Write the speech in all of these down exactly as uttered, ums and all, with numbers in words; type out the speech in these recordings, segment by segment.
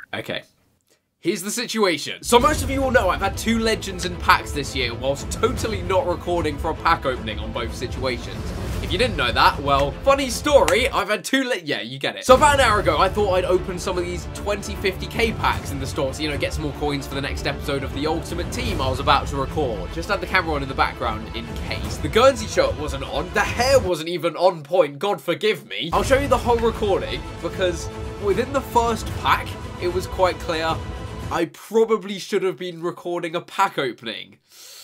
Okay. Here's the situation. So most of you all know I've had two legends and packs this year whilst totally not recording for a pack opening on both situations. If you didn't know that, well, funny story, I've had two le- yeah, you get it. So about an hour ago, I thought I'd open some of these twenty, fifty K packs in the store to, you know, get some more coins for the next episode of the Ultimate Team I was about to record. Just had the camera on in the background in case. The Guernsey shirt wasn't on, the hair wasn't even on point, God forgive me. I'll show you the whole recording because within the first pack, it was quite clear I probably should have been recording a pack opening.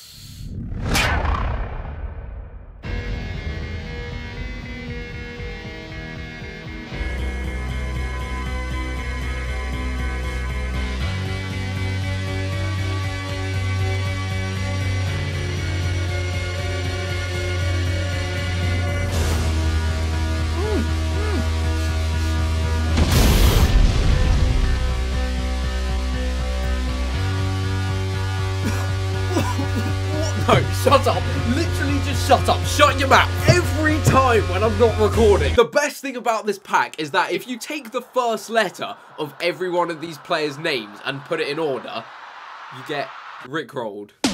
No, shut up. Literally just shut up. Shut your mouth. Every time when I'm not recording. The best thing about this pack is that if you take the first letter of every one of these players' names and put it in order, you get Rickrolled.